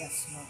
Yes, Lord.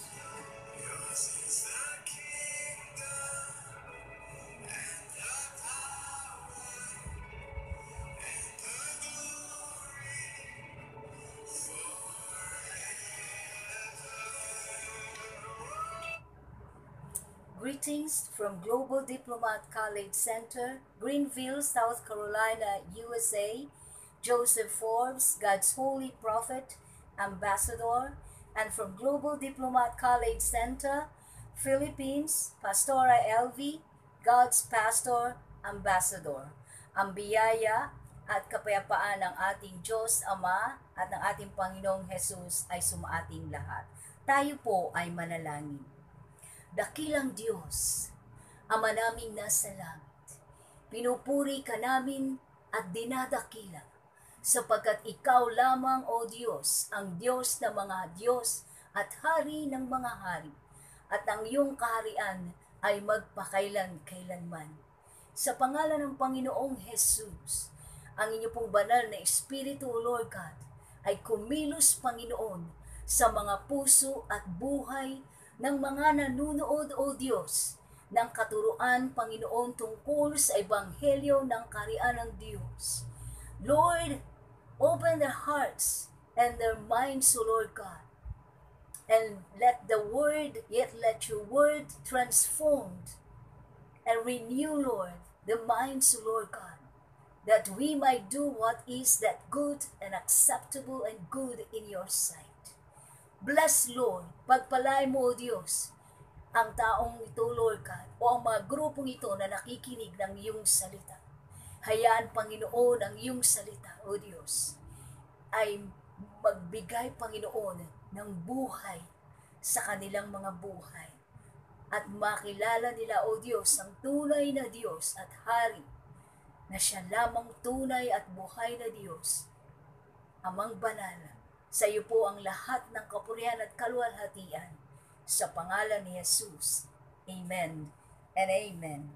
Greetings from Global Diplomat College Center, Greenville, South Carolina, USA. Joseph Forbes, God's Holy Prophet, Ambassador, and from Global Diplomat College Center, Philippines, Pastora LV, God's Pastor, Ambassador. Ang biyaya at kapayapaan ng ating Diyos Ama at ng ating Panginoong Hesus ay sumaating lahat. Tayo po ay manalangin. Dakilang Diyos, Ama naming nasa langit, pinupuri ka namin at dinadakila, sapagkat ikaw lamang, O Diyos, ang Diyos ng mga Diyos at Hari ng mga hari, at ang iyong kaharian ay magpakailan-kailanman. Sa pangalan ng Panginoong Jesus, ang inyo pong banal na Espiritu, O Lord God, ay kumilos, Panginoon, sa mga puso at buhay ng mga nanunood, O Diyos, ng katuruan, Panginoon, tungkol sa Ebanghelyo ng Kaharian ng Diyos. Lord, open their hearts and their minds, O Lord God, and let your word transform and renew, Lord, the minds, O Lord God, that we might do what is that good and acceptable and good in your sight. Bless, Lord, pagpalain mo, O Diyos, ang taong ito, Lord God, o ang mga grupong ito na nakikinig ng iyong salita. Hayaan, Panginoon, ang iyong salita, O Diyos, ay magbigay, Panginoon, ng buhay sa kanilang mga buhay. At makilala nila, O Diyos, ang tunay na Diyos at Hari, na siya lamang tunay at buhay na Diyos, Amang Banal. Sa iyo po ang lahat ng kapurihan at kaluwalhatian. Sa pangalan ni Jesus. Amen and amen.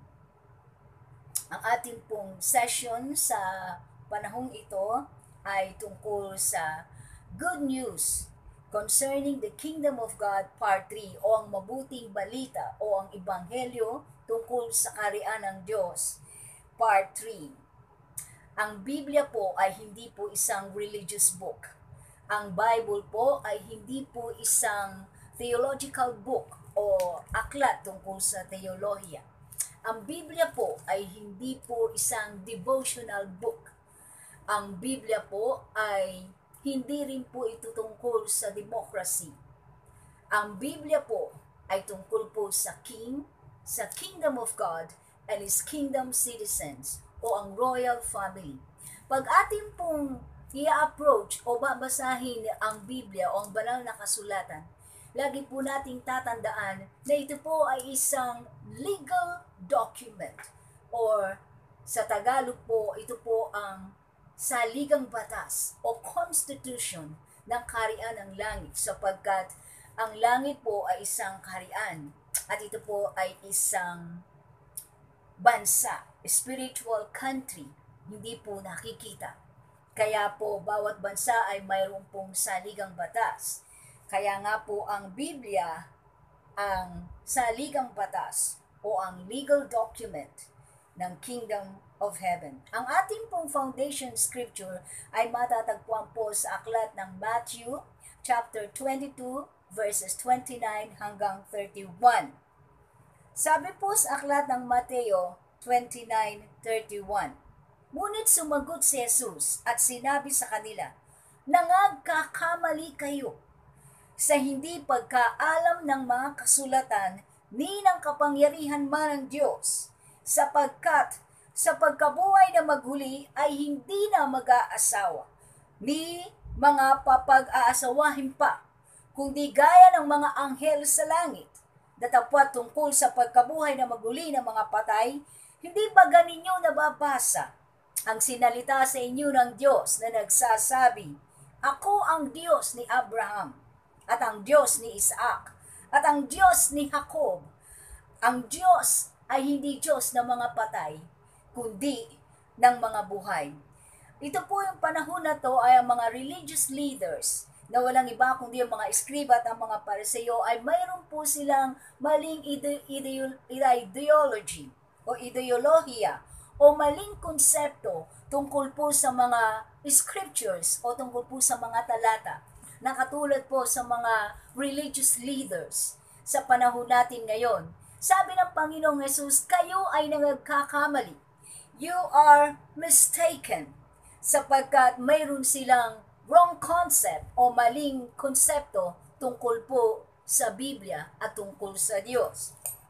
Ang ating pong session sa panahong ito ay tungkol sa Good News Concerning the Kingdom of God Part 3 o ang mabuting balita o ang Ebanghelyo tungkol sa kaharian ng Diyos Part 3. Ang Biblia po ay hindi po isang religious book. Ang Bible po ay hindi po isang theological book o aklat tungkol sa teolohiya. Ang Biblia po ay hindi po isang devotional book. Ang Biblia po ay hindi rin po ito tungkol sa democracy. Ang Biblia po ay tungkol po sa sa Kingdom of God and His Kingdom citizens o ang royal family. Pag ating pong i-approach o babasahin ang Biblia o ang banal na kasulatan, lagi po nating tatandaan na ito po ay isang legal document or sa Tagalog po, ito po ang saligang batas o constitution ng kaharian ng langit sapagkat ang langit po ay isang kaharian at ito po ay isang bansa, spiritual country, hindi po nakikita. Kaya po, bawat bansa ay mayroon pong saligang batas. Kaya nga po ang Biblia, ang saligang batas o ang legal document ng Kingdom of Heaven. Ang ating pong foundation scripture ay matatagpuan po sa aklat ng Matthew chapter 22 verses 29 hanggang 31. Sabi po sa aklat ng Mateo 29:31, ngunit sumagot si Jesus at sinabi sa kanila, nangagkakamali kayo sa hindi pagkaalam ng mga kasulatan ni ng kapangyarihan man ng Diyos, sapagkat sa pagkabuhay na maghuli ay hindi na mag-aasawa, ni mga papag-aasawahin pa, kundi gaya ng mga anghel sa langit. Datapwat tungkol sa pagkabuhay na maghuli ng mga patay, hindi ba ganinyo nababasa ang sinalita sa inyo ng Diyos na nagsasabi, ako ang Diyos ni Abraham, at ang Diyos ni Isaac, at ang Diyos ni Jacob. Ang Diyos ay hindi Diyos ng mga patay, kundi ng mga buhay. Ito po yung panahon na to ay ang mga religious leaders na walang iba kundi ang mga eskriba at ang mga pariseo ay mayroon po silang maling ideology o ideolohiya o maling konsepto tungkol po sa mga scriptures o tungkol po sa mga talata na katulad po sa mga religious leaders sa panahon natin ngayon. Sabi ng Panginoong Yesus, kayo ay nagkakamali. You are mistaken sapagkat mayroon silang wrong concept o maling konsepto tungkol po sa Biblia at tungkol sa Diyos.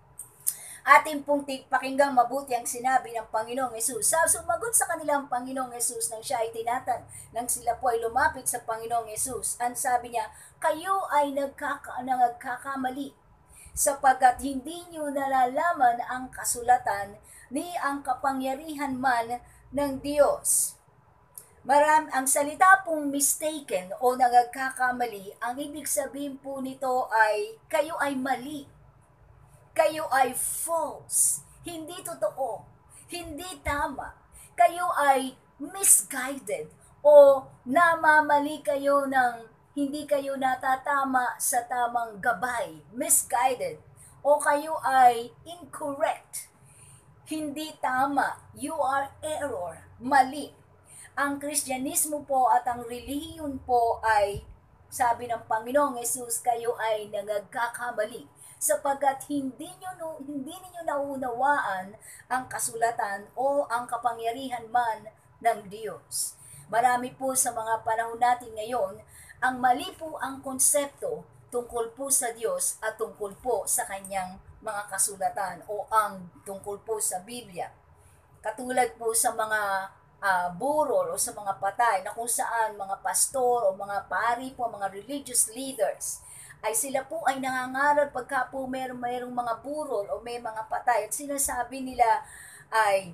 Atin pong pakinggang mabuti ang sinabi ng Panginoong Yesus. Sumagot sa kanilang Panginoong Yesus nang siya ay tinatan, nang sila po ay lumapit sa Panginoong Yesus. Ang sabi niya, kayo ay nagkakamali sapagkat hindi nyo nalalaman ang kasulatan ni ang kapangyarihan man ng Diyos. Ang salita pong mistaken o nagkakamali, ang ibig sabihin po nito ay kayo ay mali. Kayo ay false, hindi totoo, hindi tama. Kayo ay misguided o namamali kayo ng hindi kayo natatama sa tamang gabay, misguided. O kayo ay incorrect, hindi tama, you are error, mali. Ang Kristyanismo po at ang relihiyon po ay, sabi ng Panginoong Yesus, kayo ay nagkakamali sapagkat hindi ninyo naunawaan ang kasulatan o ang kapangyarihan man ng Diyos. Marami po sa mga panahon natin ngayon, ang mali po ang konsepto tungkol po sa Diyos at tungkol po sa kanyang mga kasulatan o ang tungkol po sa Biblia. Katulad po sa mga burol o sa mga patay na kung saan mga pastor o mga pari po, mga religious leaders, ay sila po ay nangangaral pagka po mayroong mga burol o may mga patay at sinasabi nila ay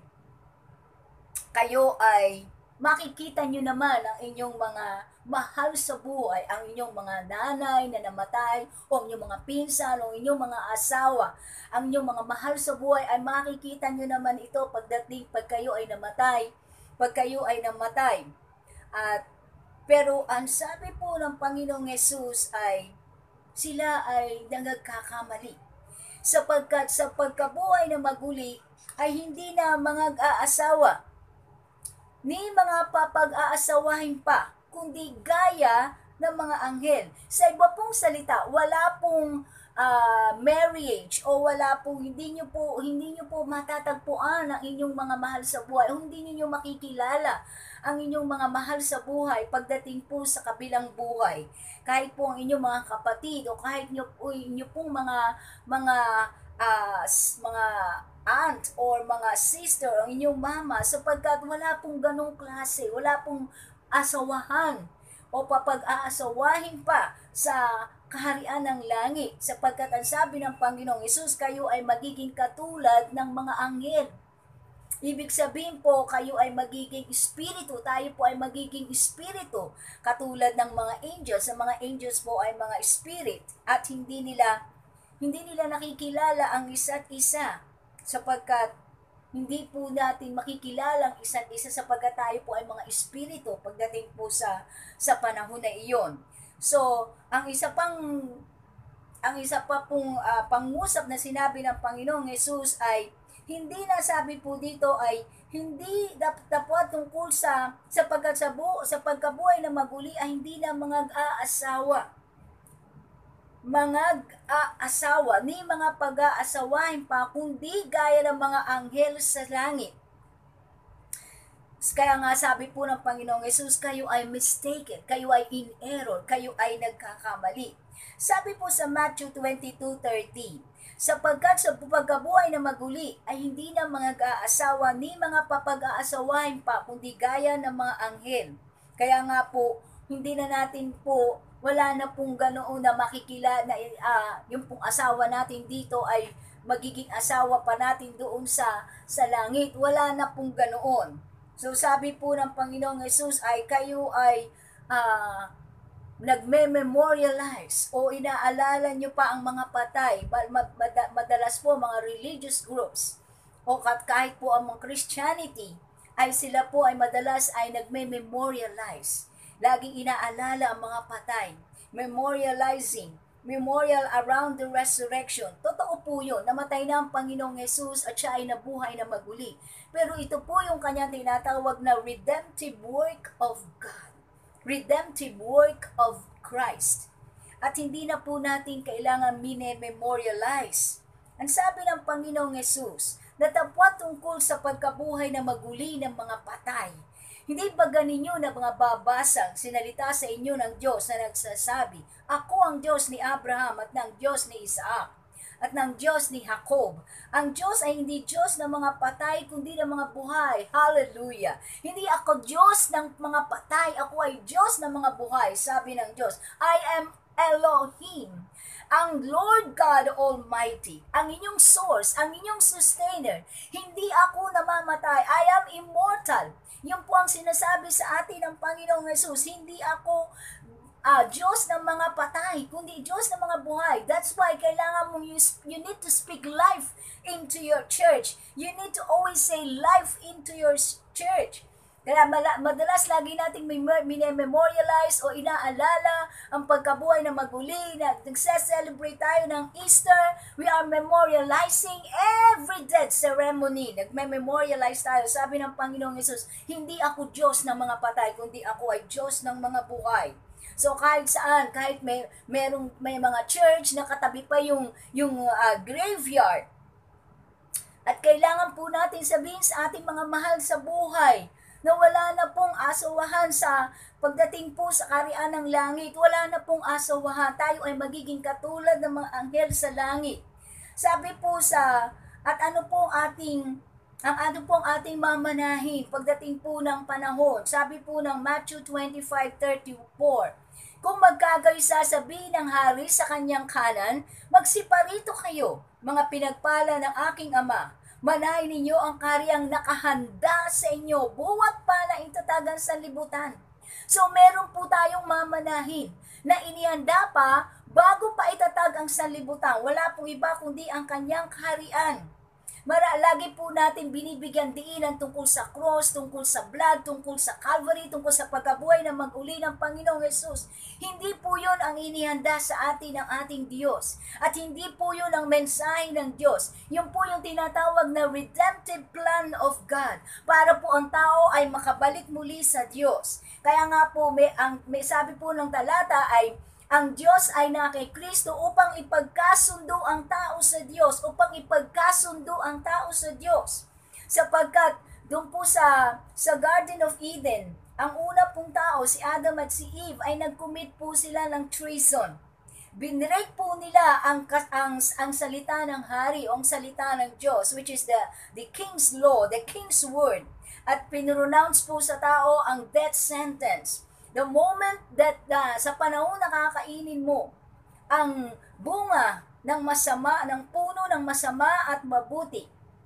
kayo ay makikita nyo naman ang inyong mga mahal sa buhay, ang inyong mga nanay na namatay o ang inyong mga pinsan o inyong mga asawa, ang inyong mga mahal sa buhay ay makikita nyo naman ito pagdating pag kayo ay namatay, At pero ang sabi po ng Panginoong Yesus ay sila ay nagkakamali. Sapagkat sa pagkabuhay na maguli ay hindi na mga aasawa, ni mga papag-aasawahin pa, kundi gaya ng mga anghel. Sa iba pong salita, wala pong marriage o wala pong hindi niyo po matatagpuan ang inyong mga mahal sa buhay. Hindi niyo makikilala ang inyong mga mahal sa buhay pagdating po sa kabilang buhay. Kahit po ang inyong mga kapatid o kahit niyo pong mga aunt or mga sister ang inyong mama sapagkat wala pong ganong klase, wala pong asawahan o papag-aasawahin pa sa kaharian ng langit sapagkat ang sabi ng Panginoong Hesus, kayo ay magiging katulad ng mga anghel. Ibig sabihin po, kayo ay magiging espiritu, tayo po ay magiging espiritu katulad ng mga angels. Ang mga angels po ay mga spirit at hindi nila nakikilala ang isa't isa sapagkat hindi po natin makikilala ang isa't isa sapagkat tayo po ay mga espiritu pagdating po sa panahon na iyon. So, ang isa pa pong pangusap na sinabi ng Panginoong Yesus ay hindi na sabi po dito ay hindi dapat tungkol sa pagkabuhay na maguli ay hindi na mga aasawa, ni mga pag-aasawahin pa, kundi gaya ng mga anghel sa langit. Kaya nga sabi po ng Panginoong Yesus, kayo ay mistaken, kayo ay in error, kayo ay nagkakamali. Sabi po sa Matthew 22:30, sapagkat sa pagkabuhay na maguli ay hindi na mga aasawa ni mga papag-aasawahin pa, kundi gaya ng mga anghel. Kaya nga po, hindi na natin po, wala na pong ganoon na makikila na yung pong asawa natin dito ay magiging asawa pa natin doon sa langit. Wala na pong ganoon. So sabi po ng Panginoong Yesus ay kayo ay nagme-memorialize o inaalala nyo pa ang mga patay. Madalas po mga religious groups o kahit po ang mga Christianity ay sila po ay madalas ay nagme-memorialize. laging inaalala ang mga patay, memorial around the resurrection. Totoo po yun, namatay na ang Panginoong Jesus at siya ay nabuhay na maguli. Pero ito po yung kanyang tinatawag na redemptive work of God. Redemptive work of Christ. At hindi na po natin kailangan mine-memorialize. Ang sabi ng Panginoong Jesus, natapwat tungkol sa pagkabuhay na maguli ng mga patay. Hindi ba ganinyo na mga babasang sinalita sa inyo ng Diyos na nagsasabi, ako ang Diyos ni Abraham at ng Diyos ni Isaac at ng Diyos ni Jacob. Ang Diyos ay hindi Diyos ng mga patay, kundi ng mga buhay. Hallelujah! Hindi ako Diyos ng mga patay, ako ay Diyos ng mga buhay, sabi ng Diyos. I am Elohim, ang Lord God Almighty, ang inyong source, ang inyong sustainer. Hindi ako namamatay, I am immortal. Yun po ang sinasabi sa atin ng Panginoong Jesus. Hindi ako Diyos ng mga patay, kundi Diyos ng mga buhay. That's why kailangan mong you need to speak life into your church. You need to always say life into your church. Kaya madalas lagi nating memorialize o inaalala ang pagkabuhay na maguli, na nagse-celebrate tayo ng Easter. We are memorializing every death ceremony. Nagme-memorialize tayo. Sabi ng Panginoong Jesus, hindi ako Diyos ng mga patay, kundi ako ay Diyos ng mga buhay. So kahit saan, kahit may mga church na katabi pa yung graveyard, at kailangan po natin sabihin sa ating mga mahal sa buhay, na wala na pong asawahan sa pagdating po sa kaharian ng langit. Wala na pong asawahan. Tayo ay magiging katulad ng mga anghel sa langit. Sabi po ang ano pong ating mamanahin pagdating po ng panahon. Sabi po ng Matthew 25:34, kung magkagayoy sasabihin ng hari sa kanyang kanan, magsiparito kayo, mga pinagpala ng aking ama. Manahin ninyo ang karyang nakahanda sa inyo, buwat pa na itatagan sa libutan. So meron po tayong mamanahin na inihanda pa bago pa itatag ang sanlibutan. Wala pong iba kundi ang kanyang kaharian. Lagi po natin binibigyan diinan tungkol sa cross, tungkol sa blood, tungkol sa Calvary, tungkol sa pagkabuhay ng maguli ng Panginoong Jesus. Hindi po yun ang inihanda sa atin ng ating Diyos. At hindi po yun ang mensahe ng Diyos. Yun po yung tinatawag na redemptive plan of God. Para po ang tao ay makabalik muli sa Diyos. Kaya nga po, may sabi po ng talata ay, ang Diyos ay na kay Kristo upang ipagkasundo ang tao sa Diyos, Sapagkat doon po sa Garden of Eden, ang una pong tao, si Adam at si Eve, ay nag-commit po sila ng treason. Binrake po nila ang salita ng hari o ang salita ng Diyos, which is the King's Law, the King's Word. At pinronounce po sa tao ang death sentence. The moment that sa panahon na kakainin mo ang bunga ng masama, ng puno ng masama at mabuti,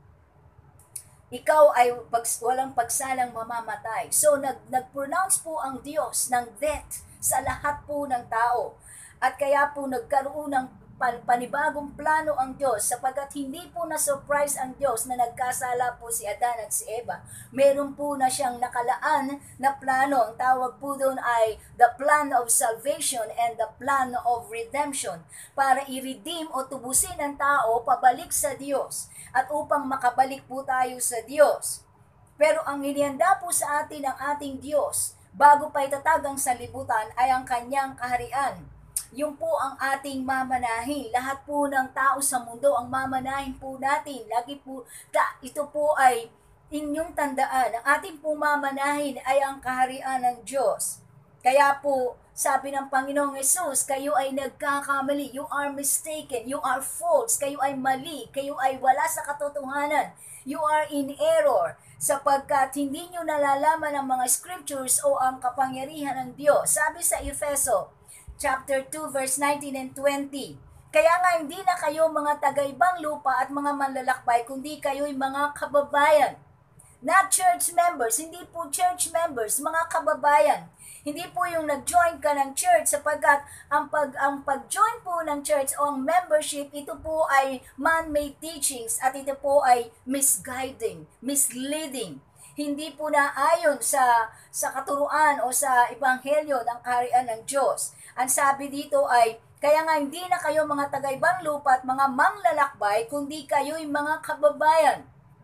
ikaw ay walang pagsalang mamamatay. So nag-pronounce po ang Diyos ng death sa lahat po ng tao. At kaya po nagkaroon ng panibagong plano ang Diyos, sapagkat hindi po na-surprise ang Diyos na nagkasala po si Adan at si Eva. Meron po na siyang nakalaan na plano. Ang tawag po doon ay the plan of salvation and the plan of redemption, para i-redeem o tubusin ang tao pabalik sa Diyos at upang makabalik po tayo sa Diyos. Pero ang inihanda po sa atin ng ating Diyos bago pa itatag ang sanlibutan ay ang kanyang kaharian. Yung po ang ating mamanahin. Lahat po ng tao sa mundo ang mamanahin po natin. Lagi po, ito po ay inyong tandaan. Ang ating po mamanahin ay ang kaharian ng Diyos. Kaya po, sabi ng Panginoong Jesus, kayo ay nagkakamali. You are mistaken. You are false. Kayo ay mali. Kayo ay wala sa katotohanan. You are in error. Sapagkat hindi nyo nalalaman ang mga scriptures o ang kapangyarihan ng Diyos. Sabi sa Efeso, chapter 2, verse 19 and 20. Kaya nga hindi na kayo mga taga-ibang lupa at mga manlalakbay, kundi kayo'y mga kababayan. Not church members, hindi po church members, mga kababayan. Hindi po yung nag-join ka ng church, sapagkat ang pag-join po ng church o ang membership, ito po ay man-made teachings at ito po ay misguiding, misleading. Hindi po na ayon sa katuruan o sa ebanghelyo ng kaharian ng Diyos. Ang sabi dito ay, kaya nga hindi na kayo mga taga-ibang lupa at mga manglalakbay, kundi kayo'y mga kababayan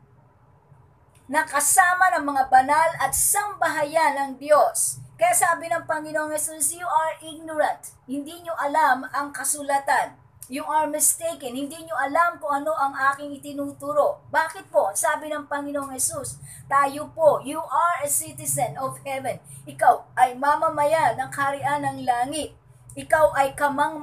na kasama ng mga banal at sambahayan ng Diyos. Kaya sabi ng Panginoong Jesus, you are ignorant. Hindi nyo alam ang kasulatan. You are mistaken. Hindi nyo alam kung ano ang aking itinuturo. Bakit po? Sabi ng Panginoong Jesus, tayo po, you are a citizen of heaven. Ikaw ay mamamayan ng kaharian ng langit. Ikaw ay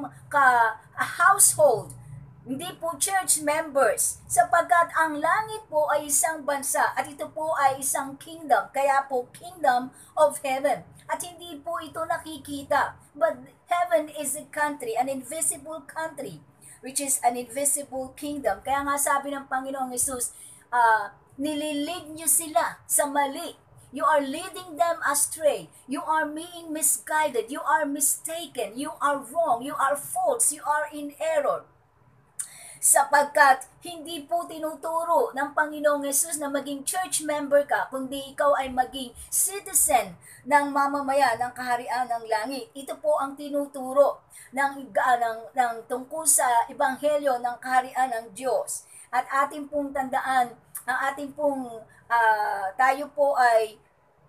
a household. Hindi po church members, sapagkat ang langit po ay isang bansa at ito po ay isang kingdom, kaya po kingdom of heaven. At hindi po ito nakikita, but heaven is a country, an invisible country, which is an invisible kingdom. Kaya nga sabi ng Panginoong Jesus, nililid nyo sila sa mali. You are leading them astray. You are being misguided. You are mistaken. You are wrong. You are false. You are in error. Sapagkat hindi po tinuturo ng Panginoong Yesus na maging church member ka, kundi ikaw ay maging citizen ng mamamayan ng kaharian ng langit. Ito po ang tinuturo ng tungkol sa ebanghelyo ng kaharian ng Diyos. At ating pong tandaan, ang ating pong tayo po ay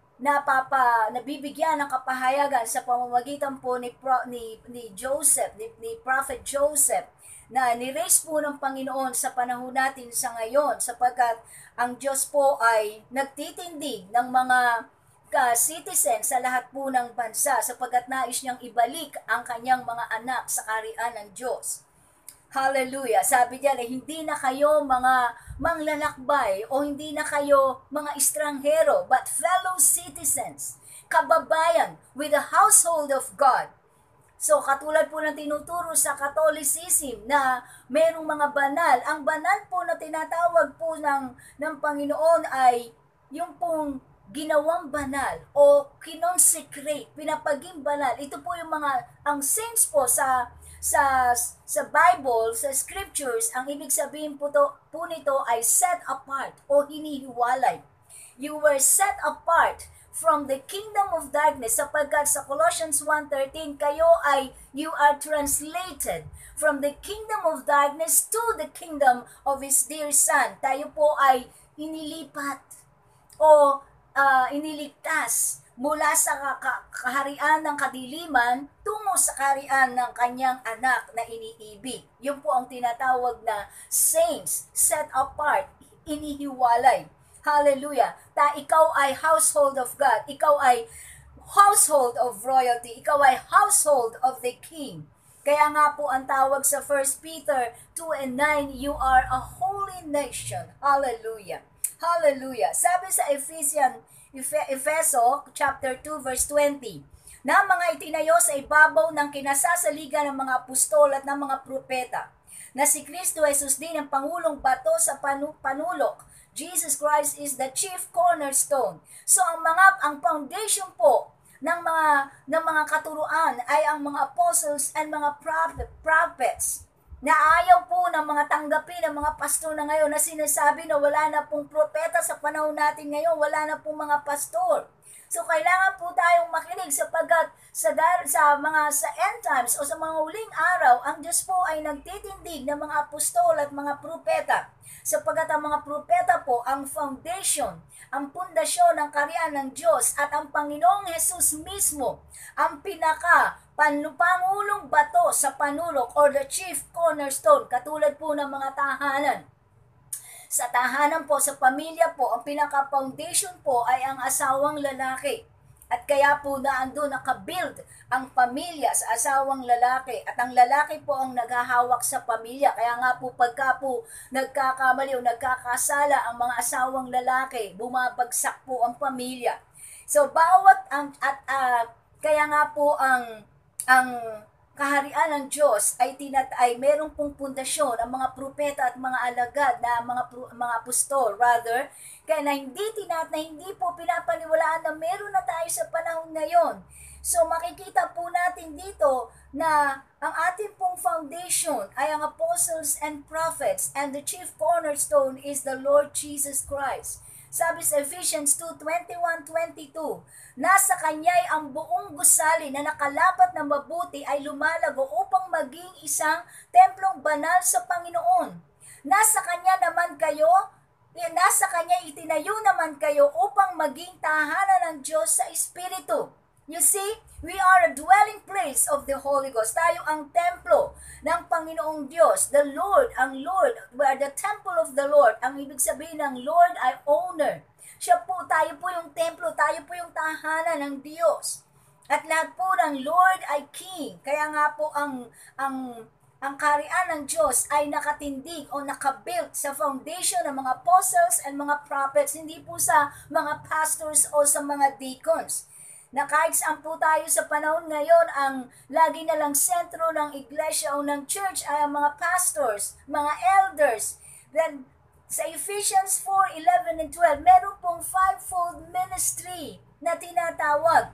nabibigyan ng kapahayagan sa pamamagitan po ni Joseph, ni Prophet Joseph, na ni-raise po ng Panginoon sa panahon natin sa ngayon, sapagkat ang Diyos po ay nagtitindig ng mga citizen sa lahat po ng bansa, sapagkat nais niyang ibalik ang kanyang mga anak sa kaharian ng Diyos. Hallelujah! Sabi niya na hindi na kayo mga manglalakbay o hindi na kayo mga estranghero, but fellow citizens, kababayan with the household of God. So, katulad po ng tinuturo sa Catholicism na mayroong mga banal, ang banal po na tinatawag po ng Panginoon ay yung pong ginawang banal o kinonsecrate, pinapaging banal. Ito po yung ang saints po sa Bible, sa scriptures, ang ibig sabihin po nito ay set apart o hinihiwalay. You were set apart from the kingdom of darkness, sapagkat sa Colossians 1:13, you are translated from the kingdom of darkness to the kingdom of His dear Son. Tayo po ay inilipat o iniligtas mula sa kaharian ng kadiliman tungo sa kaharian ng kanyang anak na iniibig. Yun po ang tinatawag na saints, set apart, inihiwalay. Hallelujah. Ikaw ay household of God. Ikaw ay household of royalty. Ikaw ay household of the King. Kaya nga po ang tawag sa 1 Peter 2:9, you are a holy nation. Hallelujah. Hallelujah. Sabi sa Efeso chapter 2 verse 20, na mga itinayo sa ibabaw ng kinasasaligan ng mga apostol at ng mga propeta, na si Kristo Jesus din ang pangulong bato sa panulok. Jesus Christ is the chief cornerstone. So ang foundation po ng mga katuruan ay ang mga apostles and mga prophets, na ayaw po ng mga tanggapin ng mga pastor na ngayon na sinasabi na wala na pong propeta sa panahon natin ngayon, wala na pong mga pastor. So kailangan po tayong makinig, sapagkat sa end times o sa mga huling araw, ang Diyos po ay nagtitindig ng mga apostol at mga propeta. Sapagkat ang mga propeta po ang foundation, ang pundasyon ng kaharian ng Diyos, at ang Panginoong Jesus mismo ang pangulong bato sa panulok or the chief cornerstone, katulad po ng mga tahanan. Sa tahanan po, sa pamilya po, ang pinaka-foundation po ay ang asawang lalaki. At kaya po naandun nakabuild ang pamilya sa asawang lalaki. At ang lalaki po ang naghahawak sa pamilya. Kaya nga po pagka po nagkakamali o nagkakasala ang mga asawang lalaki, bumabagsak po ang pamilya. So kaya nga po ang kaharian ng Diyos ay merong pong pundasyon ang mga propeta at mga alagad na mga apostol, rather, kaya na hindi po pinapaniwalaan na meron na tayo sa panahon ngayon. So makikita po natin dito na ang ating pong foundation ay ang apostles and prophets, and the chief cornerstone is the Lord Jesus Christ. Sabi sa Ephesians 2:21-22, nasa Kanya'y ang buong gusali na nakalapat na mabuti ay lumalago upang maging isang templong banal sa Panginoon. Nasa Kanya itinayo naman kayo upang maging tahanan ng Diyos sa Espiritu. You see, we are a dwelling place of the Holy Ghost. Tayo ang templo ng Panginoong Diyos. The Lord, ang Lord, we are the temple of the Lord. Ang ibig sabihin ng Lord ay owner. Tayo po yung templo, tayo po yung tahanan ng Diyos. At lahat po ng Lord ay King. Kaya nga po ang kaharian ng Diyos ay nakatindig o nakabuilt sa foundation ng mga apostles and mga prophets, hindi po sa mga pastors o sa mga deacons. Na kahit saan po tayo sa panahon ngayon, ang lagi na lang sentro ng iglesia o ng church ay ang mga pastors, mga elders. Then, sa Ephesians 4:11 and 12, meron pong fivefold ministry na tinatawag.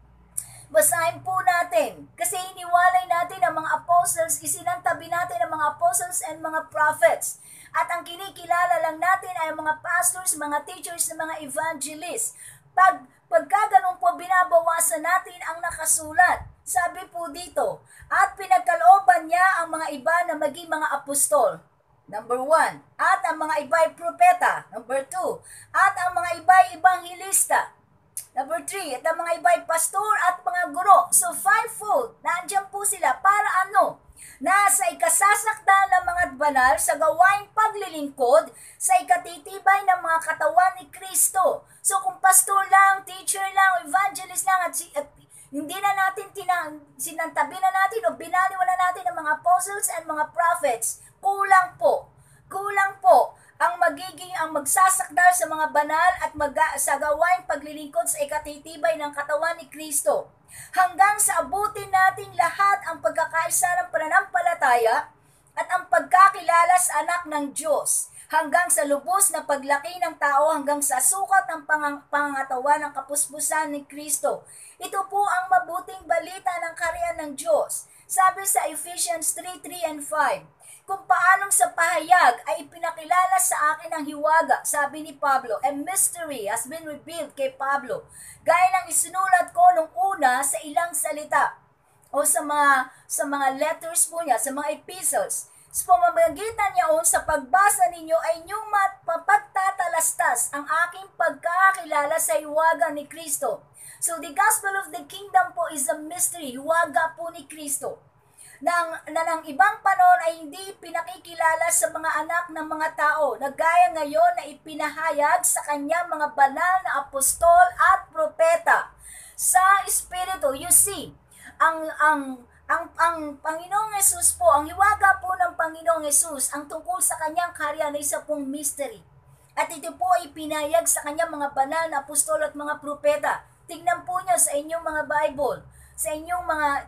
Basahin po natin. Kasi iniwalay natin ang mga apostles, isinantabi natin ang mga apostles and mga prophets. At ang kinikilala lang natin ay mga pastors, mga teachers, mga evangelists. Pagka ganun po, binabawasan natin ang nakasulat. Sabi po dito, at pinagkalooban niya ang mga iba na maging mga apostol. Number 1. At ang mga iba ay propeta. Number 2. At ang mga iba ay ibanghilista. Number 3. At ang mga iba ay pastor at mga guro. So, fivefold. Nandiyan po sila. Para ano? Nasa ikasasakdal ng mga banal sa gawaing paglilingkod sa ikatitibay ng mga katawan ni Kristo. So kung pastor lang, teacher lang, evangelist lang, at hindi na natin sinantabi na natin o binaliwala natin ang mga apostles and mga prophets, kulang po. Kulang po ang magsasakdal sa mga banal at sa gawaing paglilingkod sa ikatitibay ng katawan ni Kristo. Hanggang sa abutin natin lahat ang pagkakaisa ng pananampalataya at ang pagkakilala sa anak ng Diyos, hanggang sa lubos na paglaki ng tao, hanggang sa sukat ng pangangatawan ng kapuspusan ni Kristo. Ito po ang mabuting balita ng kaharian ng Diyos. Sabi sa Ephesians 3:3 and 5, kung paanong sa pahayag ay ipinakilala sa akin ang hiwaga, sabi ni Pablo, a mystery has been revealed kay Pablo, gaya ng isinulat ko nung una sa ilang salita o sa mga letters po niya, sa mga epistles. Sa pamamagitan niya sa pagbasa ninyo ay inyong mapapagtatalastas ang aking pagkakilala sa hiwaga ni Kristo. So the gospel of the kingdom po is a mystery, hiwaga po ni Kristo. Na ng ibang panahon ay hindi pinakikilala sa mga anak ng mga tao na gaya ngayon na ipinahayag sa kanyang mga banal na apostol at propeta. Sa Espiritu, you see, ang Panginoong Yesus po, ang hiwaga po ng Panginoong Yesus, ang tungkol sa kanyang kaharian ay isa pong mystery. At ito po ay pinahayag sa kanyang mga banal na apostol at mga propeta. Tingnan po niyo sa inyong mga Bible. Sa inyong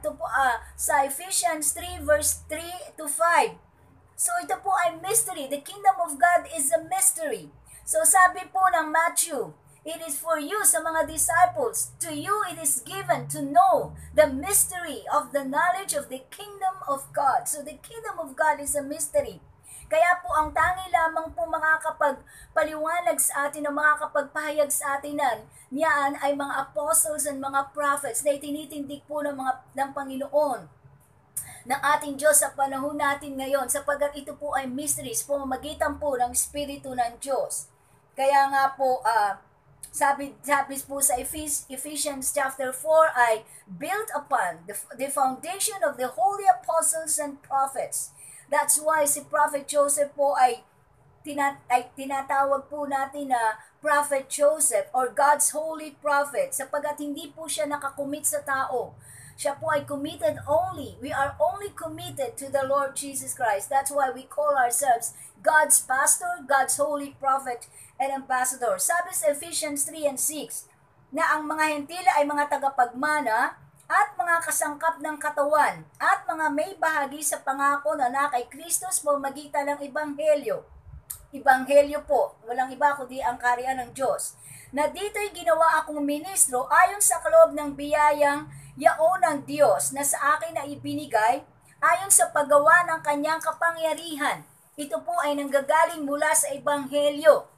sa Ephesians 3 verse 3 to 5. So ito po ay mystery. The kingdom of God is a mystery. So sabi po ng Matthew, it is for you sa mga disciples. To you it is given to know the mystery of the knowledge of the kingdom of God. So the kingdom of God is a mystery. Kaya po ang tangi lamang po makakapagpaliwanag sa atin o makakapagpahayag sa atin niyan ay mga apostles and mga prophets na itinitindig po ng Panginoon ng ating Diyos sa panahon natin ngayon, sapagkat ito po ay mysteries, pamamagitan po ng Espiritu ng Diyos. Kaya nga po, sabi po sa Ephesians chapter 4 ay built upon the foundation of the holy apostles and prophets. That's why si Prophet Joseph po ay tinatawag po natin na Prophet Joseph or God's holy prophet, sapagkat hindi po siya nakakomit sa tao. Siya po ay committed only. We are only committed to the Lord Jesus Christ. That's why we call ourselves God's pastor, God's holy prophet, and ambassador. Sabi sa Ephesians 3 and 6, na ang mga hentila ay mga tagapagmana at mga kasangkap ng katawan at mga may bahagi sa pangako na kay Kristus pamamagitan ng Ebanghelyo. Ebanghelyo po, walang iba kundi ang kaharian ng Diyos. Na dito'y ginawa akong ministro ayon sa kaloob ng biyayang yaon ng Diyos na sa akin na ibinigay ayon sa paggawa ng kanyang kapangyarihan. Ito po ay nanggagaling mula sa Ebanghelyo.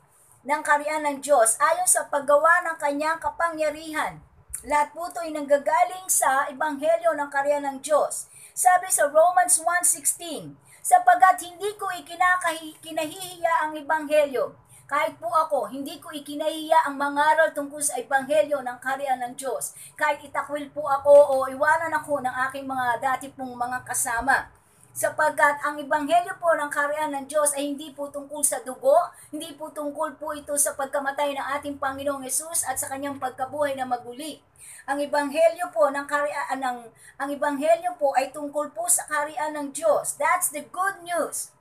ng kaharian ng Diyos ayon sa paggawa ng kanyang kapangyarihan. Lahat po ito ay nanggagaling sa ebanghelyo ng kaharian ng Diyos. Sabi sa Romans 1:16, sapagkat hindi ko ikinahihiya ang ebanghelyo. Kahit po ako, hindi ko ikinahiya ang mangaral tungkol sa ebanghelyo ng kaharian ng Diyos. Kahit itakwil po ako o iwanan ako ng aking mga dati pong mga kasama. Sapagkat ang ebanghelyo po ng kaharian ng Diyos ay hindi po tungkol sa dugo, hindi po tungkol po ito sa pagkamatay ng ating Panginoong Hesus at sa kanyang pagkabuhay na maguli. Ang ebanghelyo po ng ang ebanghelyo po ay tungkol po sa kaharian ng Diyos. That's the good news.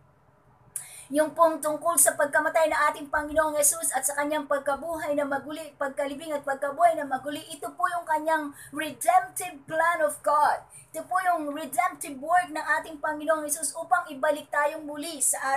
Yung pong tungkol sa pagkamatay ng ating Panginoong Hesus at sa kanyang pagkabuhay na maguli, pagkalibing at pagkabuhay na maguli, ito po yung kanyang redemptive plan of God. Ito po yung redemptive work ng ating Panginoong Hesus upang ibalik tayong muli sa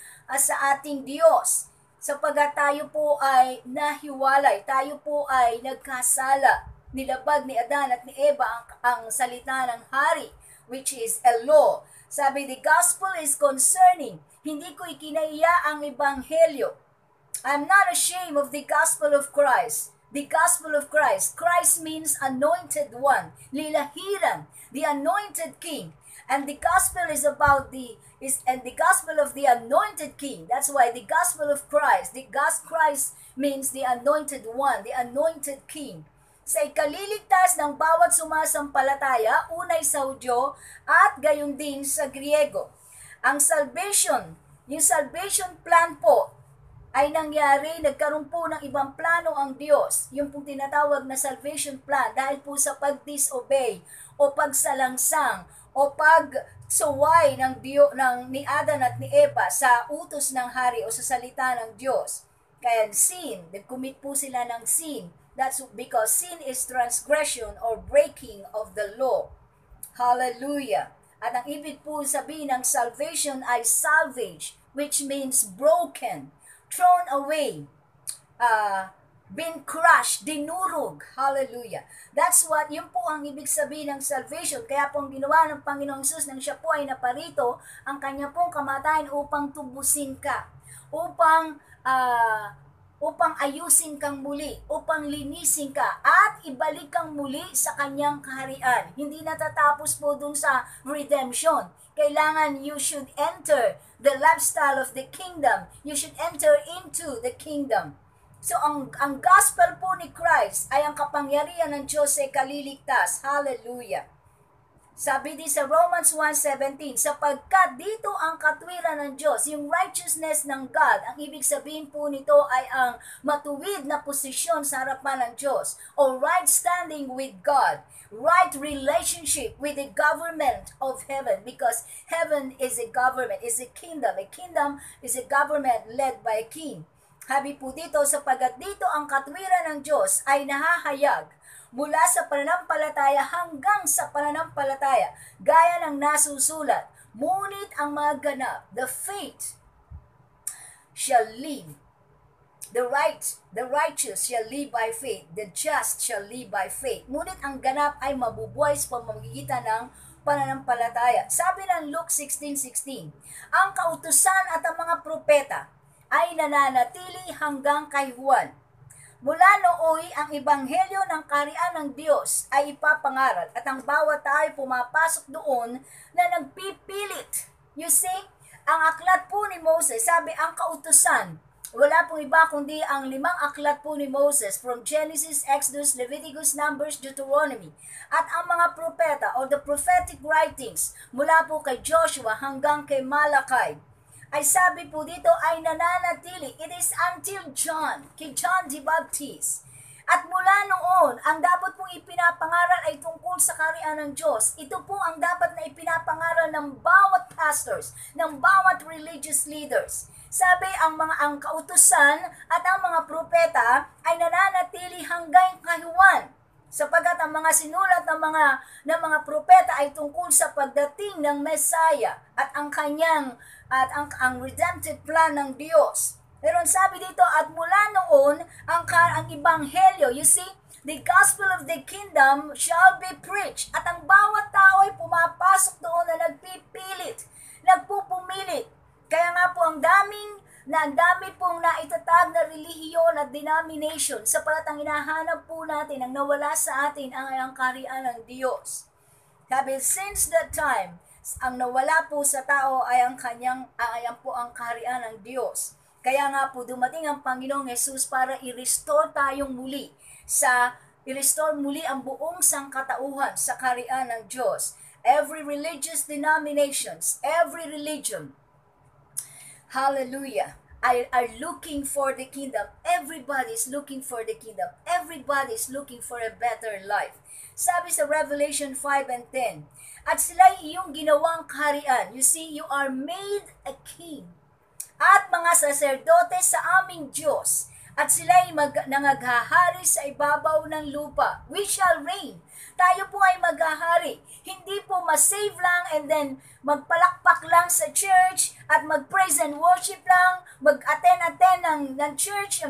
ating Diyos. Sapagkat tayo po ay nahiwalay, tayo po ay nagkasala. Nilabag ni Adan at ni Eva ang salita ng hari, which is a law. Sabi, the gospel is concerning. Hindi ko ikinahiya ang ebanghelyo. I'm not ashamed of the gospel of Christ. The gospel of Christ. Christ means anointed one. Lilahiran, the anointed king. And the gospel is about the gospel of the anointed king. That's why the gospel of Christ. Christ means the anointed one, the anointed king. Sa ikaliligtas ng bawat sumasampalataya, unay sa Hudyo at gayon din sa Griego. Ang yung salvation plan po ay nangyari, nagkaroon po ng ibang plano ang Diyos. Yung pong tinatawag na salvation plan dahil po sa pag-disobey o pagsalangsang o pagsuway ni Adan at ni Eva sa utos ng hari o sa salita ng Diyos. Kaya sin, nag-commit po sila ng sin. That's because sin is transgression or breaking of the law. Hallelujah. At ang ibig po sabihin ng salvation ay salvage, which means broken, thrown away, been crushed, dinurog. Hallelujah. That's what, yun po ang ibig sabihin ng salvation. Kaya pong ginawa ng Panginoong Hesus nang siya po ay naparito, ang kanya pong kamatayan upang tubusin ka, upang ayusin kang muli, upang linisin ka, at ibalik kang muli sa kanyang kaharian. Hindi natatapos po dun sa redemption. Kailangan you should enter the lifestyle of the kingdom. You should enter into the kingdom. So, ang gospel po ni Christ ay ang kapangyarihan ng Diyos ay kaliligtas. Hallelujah. Sabi din sa Romans 1:17, sapagkat dito ang katwiran ng Diyos, yung righteousness ng God, ang ibig sabihin po nito ay ang matuwid na posisyon sa harapan ng Diyos, o right standing with God, right relationship with the government of heaven, because heaven is a government, is a kingdom. A kingdom is a government led by a king. Sabi po dito, sapagkat dito ang katwiran ng Diyos ay nahahayag mula sa pananampalataya hanggang sa pananampalataya, gaya ng nasusulat, ngunit ang mga ganap, the faith shall live. The righteous shall live by faith. The just shall live by faith. Ngunit ang ganap ay mabubuhay sa pamamagitan ng pananampalataya. Sabi ng Luke 16:16, ang kautusan at ang mga propeta ay nananatili hanggang kay Juan. Mula nooy, ang ebanghelyo ng kaharian ng Diyos ay ipapangaral at ang bawat tao ay pumapasok doon na nagpipilit. You see, ang aklat po ni Moses, sabi ang kautusan, wala pong iba kundi ang 5 aklat po ni Moses from Genesis, Exodus, Leviticus, Numbers, Deuteronomy. At ang mga propeta or the prophetic writings mula po kay Joshua hanggang kay Malachi ay sabi po dito ay nananatili. It is until John, kay John the Baptist. At mula noon, ang dapat pong ipinapangaral ay tungkol sa kaharian ng Diyos. Ito po ang dapat na ipinapangaral ng bawat pastors, ng bawat religious leaders. Sabi, ang kautusan at ang mga propeta ay nananatili hanggang kay Juan. Sapagkat ang mga sinulat ng mga propeta ay tungkol sa pagdating ng Messiah at ang redemptive plan ng Diyos. Pero sabi dito, at mula noon, ang ebanghelyo, you see, the gospel of the kingdom shall be preached. At ang bawat tao ay pumapasok doon na nagpipilit, nagpupumilit. Kaya nga po ang daming na ang dami pong naitatag na relihiyon at denomination sapagat ang hinahanap po natin, ang nawala sa atin ay ang kaharian ng Diyos. Sabi, since that time, ang nawala po sa tao ay ang po ang kaharian ng Diyos. Kaya nga po dumating ang Panginoong Jesus para i-restore tayong muli i-restore muli ang buong sangkatauhan sa kaharian ng Diyos. Every religious denominations, every religion, hallelujah, are looking for the kingdom. Everybody is looking for the kingdom. Everybody is looking for a better life. Sabi sa Revelation 5 and 10, at sila'y iyong ginawang kaharian. You see, you are made a king. At mga saserdote sa aming Diyos. At sila'y nangaghahari sa ibabaw ng lupa. We shall reign. Tayo po ay maghahari. Hindi po masave lang and then magpalakpak lang sa church at mag-praise and worship lang, mag-attend ng church,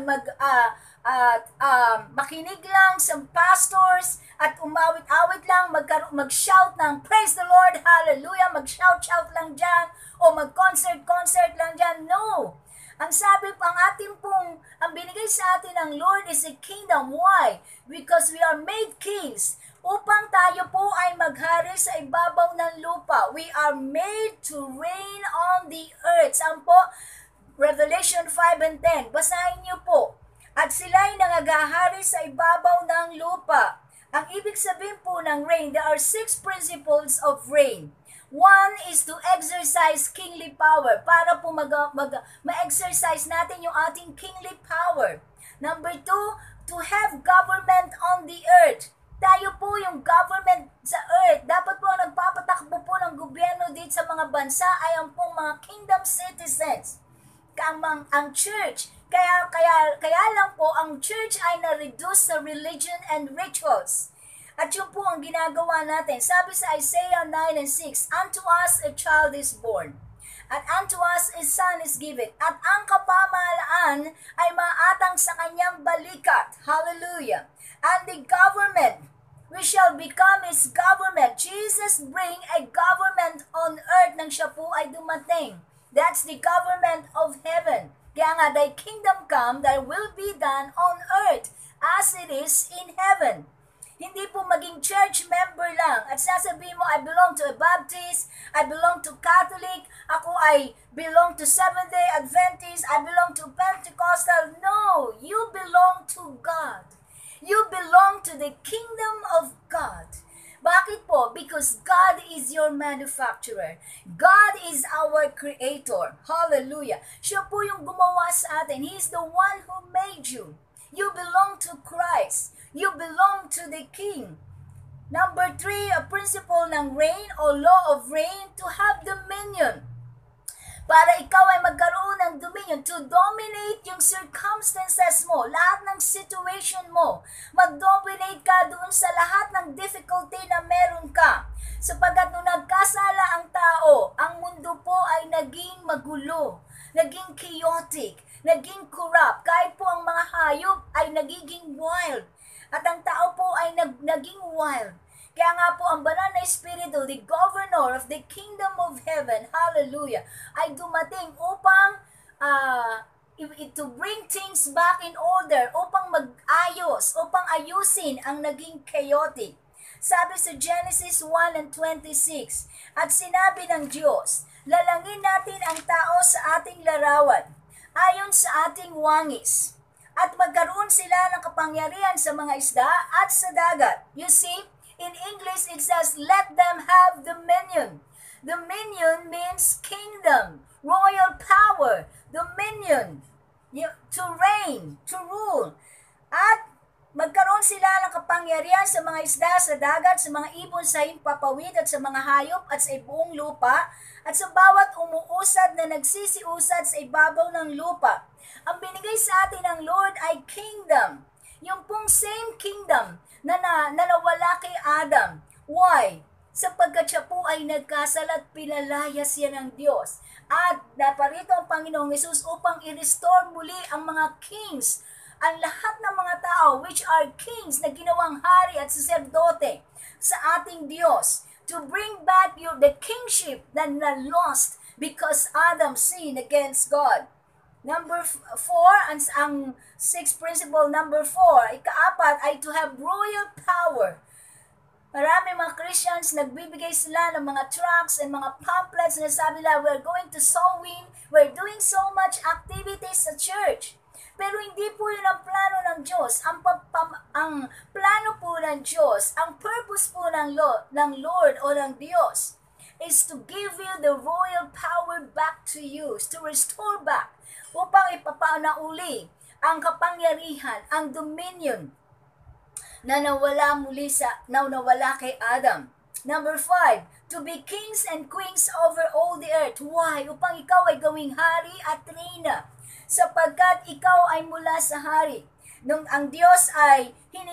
makinig lang sa pastors at umawit-awit lang, mag-shout ng praise the Lord, hallelujah, mag-shout lang dyan o mag-concert lang dyan. No! Ang sabi po, ang binigay sa atin ng Lord is a kingdom. Why? Because we are made kings. Upang tayo po ay maghari sa ibabaw ng lupa. We are made to reign on the earth. Saan po? Revelation 5 and 10. Basahin niyo po. At sila'y nangagahari sa ibabaw ng lupa. Ang ibig sabihin po ng reign, there are 6 principles of reign. One is to exercise kingly power para po ma-exercise natin yung ating kingly power. Number 2, to have government on the earth. Tayo po yung government sa earth. Dapat po nagpapatakbo po ng gobyerno dito sa mga bansa ay ang pong mga kingdom citizens. Ang church. Kaya lang po ang church ay na-reduce sa religion and rituals. At yun po ang ginagawa natin. Sabi sa Isaiah 9 and 6, unto us a child is born, at unto us a son is given, at ang kapamahalaan ay maatang sa kanyang balikat. Hallelujah. And the government, we shall become His government. Jesus bring a government on earth nang siya po ay dumating. That's the government of heaven. Kaya nga, thy kingdom come, thy will be done on earth as it is in heaven. Hindi po maging church member lang at sasabihin mo, I belong to a Baptist, I belong to Catholic, ako ay belong to Seventh-day Adventist, I belong to Pentecostal. No, you belong to God. You belong to the kingdom of God. Bakit po? Because God is your manufacturer. God is our creator. Hallelujah. Siya po yung gumawa sa atin. He is the one who made you. You belong to Christ. You belong to the King. Number 3, a principle ng reign o law of reign, to have dominion. Para ikaw ay magkaroon ng dominion, to dominate yung circumstances mo, lahat ng situation mo. Mag-dominate ka doon sa lahat ng difficulty na meron ka. Sapagkat nung nagkasala ang tao, ang mundo po ay naging magulo, naging chaotic, naging corrupt. Kahit po ang mga hayop ay nagiging wild. At ang tao po ay naging wild. Kaya nga po ang banal na Espiritu, the governor of the kingdom of heaven, hallelujah, ay dumating upang to bring things back in order, upang mag-ayos, upang ayusin ang naging chaotic. Sabi sa Genesis 1 and 26, at sinabi ng Diyos, lalangin natin ang tao sa ating larawan, ayon sa ating wangis, at magkaroon sila ng kapangyarihan sa mga isda at sa dagat. You see, in English it says, let them have dominion. Dominion means kingdom, royal power, dominion, to reign, to rule. At magkaroon sila ng kapangyarihan sa mga isda, sa dagat, sa mga ibon sa himpapawid, at sa mga hayop, at sa buong lupa, at sa bawat umuusad na nagsisiusad sa ibabaw ng lupa. Ang binigay sa atin ng Lord ay kingdom. Yung pong same kingdom na nawala kay Adam. Why? Sapagkat siya po ay nagkasala at pinalaya siya ng Diyos. At naparito ang Panginoong Hesus upang i-restore muli ang mga kings, ang lahat ng mga tao which are kings na ginawang hari at saserdote sa ating Diyos, to bring back the kingship that na lost because Adam sinned against God. Number 4, ang sixth principle, number 4, ikaapat ay to have royal power. Marami mga Christians, nagbibigay sila ng mga tracts and mga pamphlets na sabi nila, we're going to sow in, we're doing so much activities sa church. Pero hindi po yun ang plano ng Diyos. Ang plano po ng Diyos, ang purpose po ng Lord o ng Diyos is to give you the royal power back to you, to restore back, upang ipapanauli ang kapangyarihan, ang dominion na nawala kay Adam. Number 5, to be kings and queens over all the earth. Why? Upang ikaw ay gawing hari at reyna, sapagkat ikaw ay mula sa hari. Nung ang Diyos ay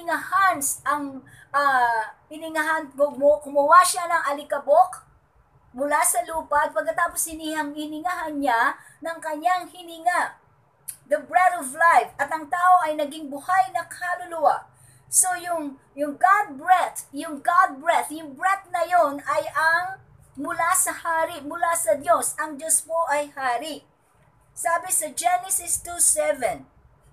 kumuha siya ng alikabok mula sa lupa, at pagkatapos hiningahan niya ng kanyang hininga, the breath of life, at ang tao ay naging buhay na kaluluwa. So yung God breath, yung breath na yon ay ang mula sa hari, mula sa Diyos. Ang Diyos po ay hari. Sabi sa Genesis 2:7,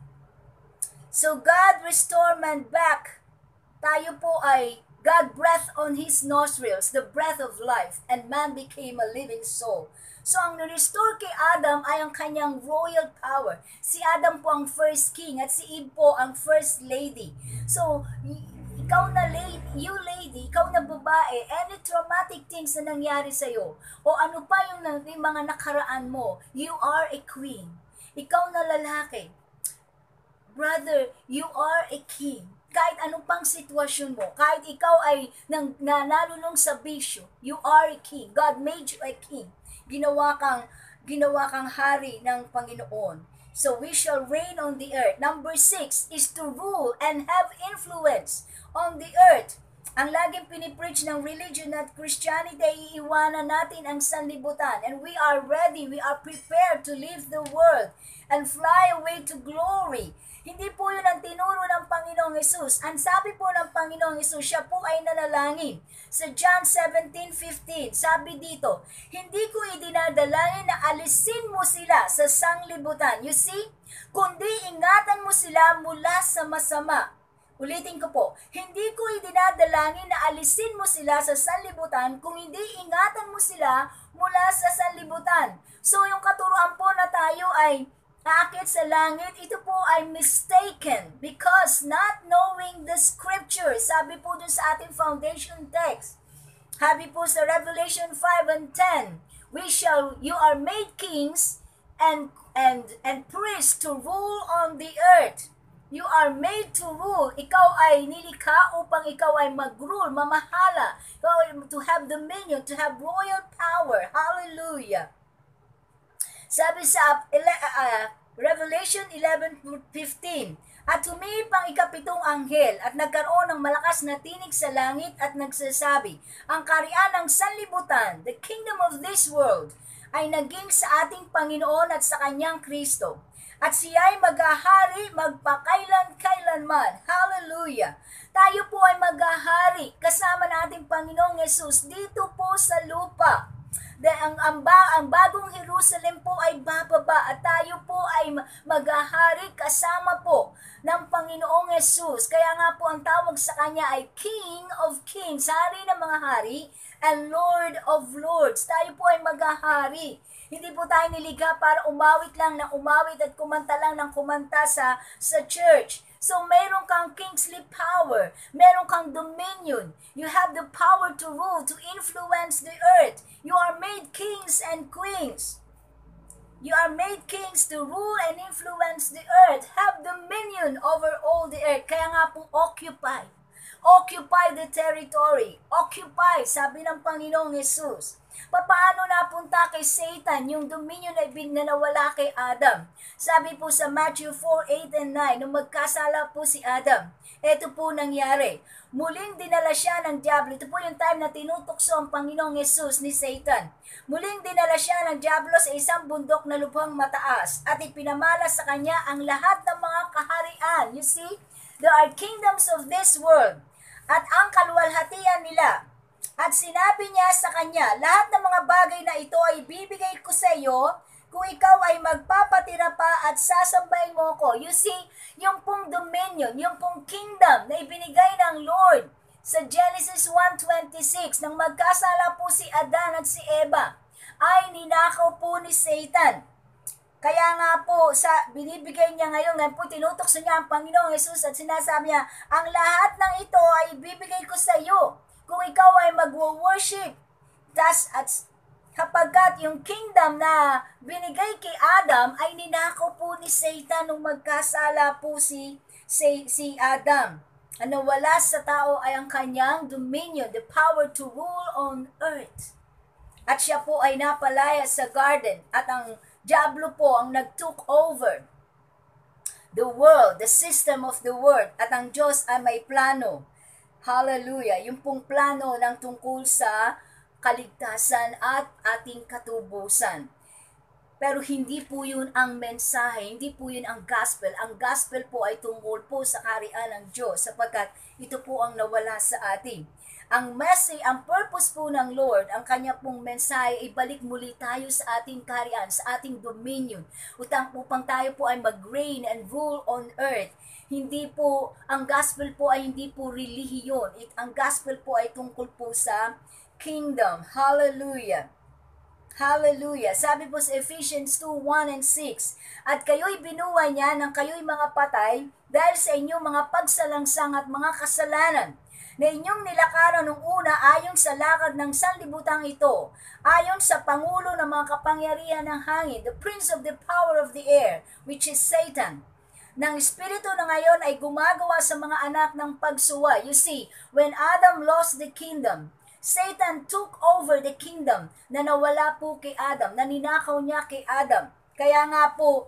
so God restore man back. Tayo po ay God breathed on his nostrils, the breath of life, and man became a living soul. So ang restore kay Adam ay ang kanyang royal power. Si Adam po ang first king at si Eve po ang first lady. So ikaw na lady, ikaw na babae, any traumatic things na nangyari sa'yo, o ano pa yung mga nakaraan mo, you are a queen. Ikaw na lalaki, brother, you are a king. Kahit anong pang sitwasyon mo, kahit ikaw ay nanalulong sa bisyo, you are a king. God made you a king. Ginawa kang hari ng Panginoon. So we shall reign on the earth. Number 6 is to rule and have influence on the earth. Ang laging pinipreach ng religion at Christianity, iiwanan natin ang sanlibutan. And we are ready, we are prepared to leave the world and fly away to glory. Hindi po yun ang tinuro ng Panginoong Hesus. Ang sabi po ng Panginoong Hesus, siya po ay nanalangin. Sa John 17:15, sabi dito, hindi ko idinadalangin na alisin mo sila sa sanglibutan. You see? Kundi ingatan mo sila mula sa masama. Ulitin ko po, hindi ko idinadalangin na alisin mo sila sa sanlibutan, kung hindi ingatan mo sila mula sa sanlibutan. So yung katuruan po na tayo ay aakit sa langit, ito po ay mistaken because not knowing the scripture. Sabi po dun sa ating foundation text, sabi po sa Revelation 5:10, you are made kings and priests to rule on the earth. You are made to rule. Ikaw ay nilikha upang ikaw ay mag-rule, mamahala, to have dominion, to have royal power. Hallelujah. Sabi sa Revelation 11:15, at humihip ang ikapitong anghel at nagkaroon ng malakas na tinig sa langit at nagsasabi, ang kaharian ng sanlibutan, the kingdom of this world, ay naging sa ating Panginoon at sa kanyang Kristo. At siya ay maghahari magpakailan-kailanman. Hallelujah! Tayo po ay maghahari kasama nating Panginoong Hesus dito po sa lupa. Ang bagong Jerusalem po ay bababa at tayo po ay maghahari kasama po ng Panginoong Hesus. Kaya nga po ang tawag sa kanya ay King of Kings, hari ng mga hari, and Lord of Lords. Tayo po ay maghahari. Hindi po tayo niligha para umawit at kumanta lang ng kumanta sa church. So, meron kang kingly power. Meron kang dominion. You have the power to rule, to influence the earth. You are made kings and queens. You are made kings to rule and influence the earth. Have dominion over all the earth. Kaya nga po, occupy. Occupy the territory. Occupy, sabi ng Panginoong Hesus. Paano napunta kay Satan yung dominion na binanawala kay Adam? Sabi po sa Matthew 4:8-9, nung magkasala po si Adam, ito po nangyari. Muling dinala siya ng Diablo. Ito po yung time na tinutokso ang Panginoong Hesus ni Satan. Muling dinala siya ng Diablo sa isang bundok na lubhang mataas at ipinamala sa kanya ang lahat ng mga kaharian. You see, there are kingdoms of this world at ang kaluwalhatian nila. At sinabi niya sa kanya, lahat ng mga bagay na ito ay bibigay ko sa iyo kung ikaw ay magpapatira pa at sasambahin mo ko. You see, yung pong dominion, yung pong kingdom na ibinigay ng Lord sa Genesis 1:26, nang magkasala po si Adan at si Eva, ay ninakaw po ni Satan. Kaya nga po, binibigay niya ngayon po tinutokso niya ang Panginoong Jesus at sinasabi niya, ang lahat ng ito ay ibibigay ko sa iyo kung ikaw ay magwo-worship. At kapagkat yung kingdom na binigay kay Adam ay ninakaw po ni Satan nung magkasala po si Adam. Ano wala sa tao ay ang kanyang dominion, the power to rule on earth. At siya po ay napalaya sa garden at ang Diablo po ang nag-took over the world, the system of the world, at ang Diyos ay may plano. Hallelujah! Yung pong plano ng tungkol sa kaligtasan at ating katubusan. Pero hindi po yun ang mensahe, hindi po yun ang gospel. Ang gospel po ay tungkol po sa kaharian ng Diyos sapagkat ito po ang nawala sa atin. Ang message, ang purpose po ng Lord, ang kanya pong mensahe ay balik muli tayo sa ating kaharian, sa ating dominion, upang tayo po ay mag-reign and rule on earth. Hindi po, ang gospel po ay hindi po relihiyon. Ang gospel po ay tungkol po sa kingdom. Hallelujah! Hallelujah! Sabi po sa Ephesians 2:1 and 6, at kayo'y binuhay niya nang kayo'y mga patay dahil sa inyong mga pagsalangsang at mga kasalanan na inyong nilakaran nung una ayon sa lakad ng sanlibutang ito, ayon sa pangulo ng mga kapangyarihan ng hangin, the prince of the power of the air, which is Satan, ng espiritu na ngayon ay gumagawa sa mga anak ng pagsuway. You see, when Adam lost the kingdom, Satan took over the kingdom na nawala po kay Adam, na ninakaw niya kay Adam. Kaya nga po,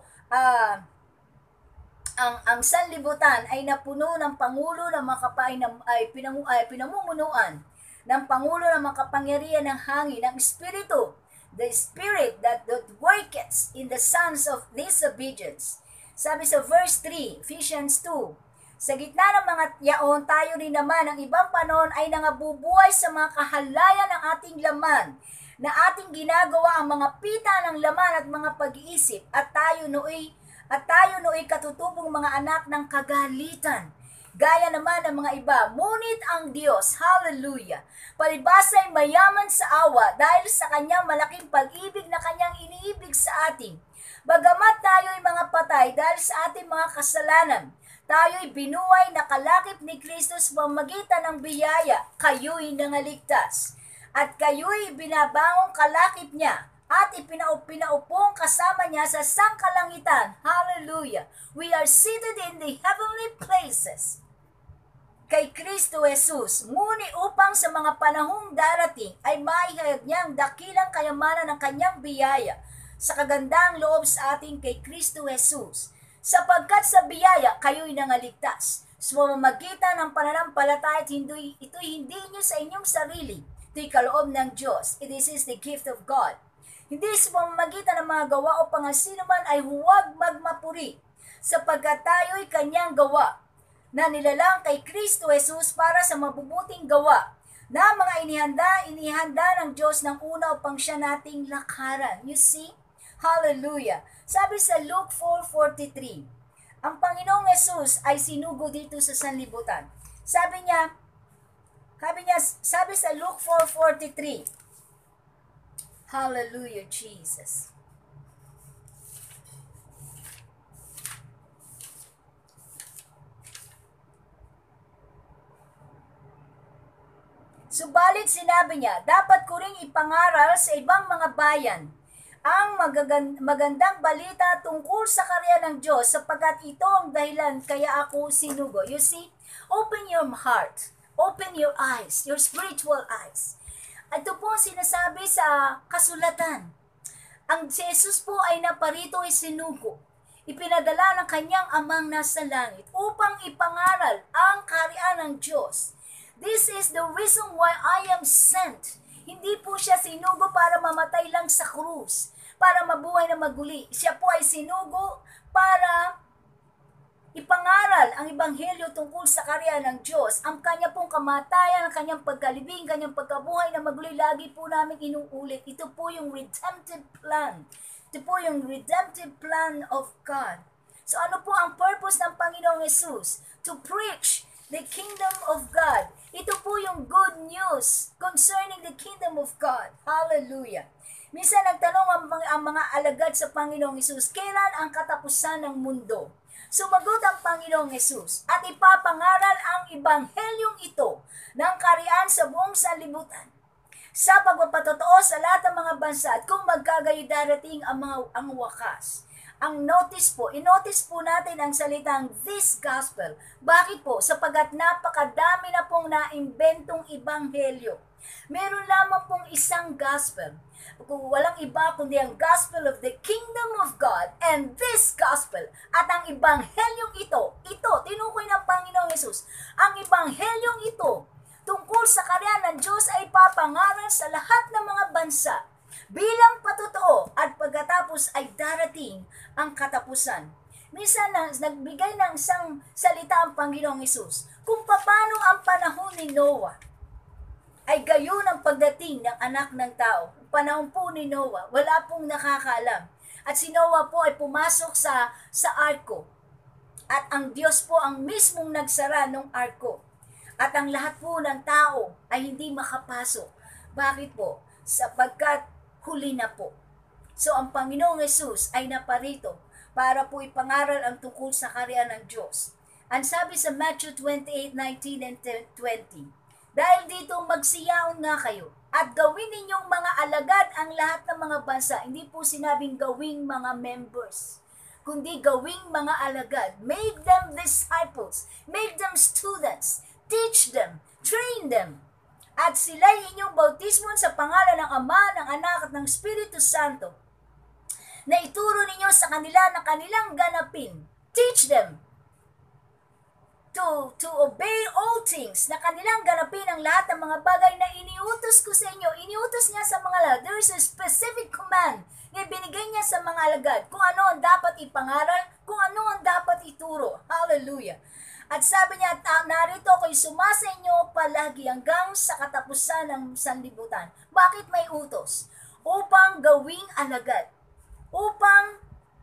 ang sanlibutan ay napuno ng pangulo ng mga pinamumunuan ng pangulo ng mga kapangyarihan ng hangin, ng espiritu, the spirit that worketh in the sons of disobedience. Sabi sa verse 3, Ephesians 2, sa gitna ng mga yaon, tayo rin naman ang ibang panahon ay nangabubuhay sa mga kahalayan ng ating laman, na ating ginagawa ang mga pita ng laman at mga pag-iisip, at tayo nooy katutubong mga anak ng kagalitan, gaya naman ng mga iba. Ngunit ang Diyos, hallelujah, palibhasa ay mayaman sa awa dahil sa kanyang malaking pag-ibig na kanyang iniibig sa atin. Bagamat tayo'y mga patay dahil sa ating mga kasalanan, tayo'y binuhay na kalakip ni Kristo sa pamamagitan ng biyaya, kayo'y nangaligtas. At kayo'y binabangong kalakip niya, at ipinaupong kasama niya sa sangkalangitan. Hallelujah! We are seated in the heavenly places kay Kristo Jesus, muni upang sa mga panahong darating ay maihayag niyang dakilang kayamanan ng kanyang biyaya sa kagandang loob sa ating kay Kristo Jesus. Sapagkat sa biyaya kayo'y nangaligtas sa pamamagitan ng pananampalataya at ito'y hindi niyo sa inyong sarili, ito'y kaloob ng Diyos. This is the gift of God. Hindi sa pamamagitan ng mga gawa o pangasino man ay huwag magmapuri, sapagkat tayo'y kanyang gawa, na nilalang kay Kristo Jesus para sa mabubuting gawa, na mga inihanda ng Diyos ng una upang siya nating lakaran. You see? Hallelujah! Sabi sa Luke 4:43, ang Panginoong Jesus ay sinugo dito sa sanlibutan. Sabi sa Luke 4:43, hallelujah, Jesus. Subalit sinabi niya, dapat ko ring ipangaral sa ibang mga bayan ang magandang balita tungkol sa karya ng Diyos, sapagkat ito ang dahilan kaya ako sinugo. You see, open your heart, open your eyes, your spiritual eyes. Ito po ang sinasabi sa kasulatan. Ang Jesus po ay naparito ay sinugo. Ipinadala ng kanyang amang nasa langit upang ipangaral ang kaharian ng Diyos. This is the reason why I am sent. Hindi po siya sinugo para mamatay lang sa krus, para mabuhay na maguli. Siya po ay sinugo para ipangaral ang ebanghelyo tungkol sa karya ng Diyos. Ang kanya pong kamatayan, ang kanyang pagkalibing, kanyang pagkabuhay na maguli, lagi po namin inuulit. Ito po yung redemptive plan. Ito Ito po yung redemptive plan of God. So ano po ang purpose ng Panginoong Jesus? To preach the kingdom of God. Ito po yung good news concerning the kingdom of God. Hallelujah. Minsan nagtanong ang mga alagad sa Panginoong Jesus, kailan ang katapusan ng mundo? Sumagot ang Panginoong Jesus at ipapangaral ang ibanghelyong ito ng kaharian sa buong sanlibutan sa pagpapatotoo sa lahat ng mga bansa at kung magkagayon darating ang wakas. Ang inotice po natin ang salitang this gospel. Bakit po? Sapagkat napakadami na pong naimbentong ibanghelyo. Meron lamang pong isang gospel. Walang iba kundi ang gospel of the kingdom of God and this gospel. At ang ibanghelyong ito, tinukoy ng Panginoong Hesus, ang ibanghelyong ito, tungkol sa kaharian ng Diyos ay papangaral sa lahat ng mga bansa bilang patotoo at pagkatapos ay darating ang katapusan. Minsan nagbigay ng isang salita ang Panginoong Hesus kung paano ang panahon ni Noah ay gayon ang pagdating ng anak ng tao. Ang panahon po ni Noah, wala pong nakakaalam. At si Noah po ay pumasok sa arko. At ang Diyos po ang mismong nagsara ng arko. At ang lahat po ng tao ay hindi makapasok. Bakit po? Sapagkat huli na po. So ang Panginoong Hesus ay naparito para po ipangaral ang tungkol sa kaharian ng Diyos. Ang sabi sa Matthew 28:19 and 20, dahil dito magsiyaon nga kayo at gawin ninyong mga alagad ang lahat ng mga bansa. Hindi po sinabing gawing mga members, kundi gawing mga alagad. Make them disciples, make them students, teach them, train them. At sila'y inyong bautismon sa pangalan ng Ama, ng Anak at ng Espiritu Santo, na ituro ninyo sa kanila na kanilang ganapin. Teach them to obey all things, na kanilang ganapin ang lahat ng mga bagay na iniutos ko sa inyo. Iniutos niya sa mga alagad. There is a specific command na binigay niya sa mga alagad kung ano ang dapat ipangaral, kung ano ang dapat ituro. Hallelujah. At sabi niya, narito ako'y sumasa inyo palagi hanggang sa katapusan ng sanlibutan. Bakit may utos? Upang gawing alagad. Upang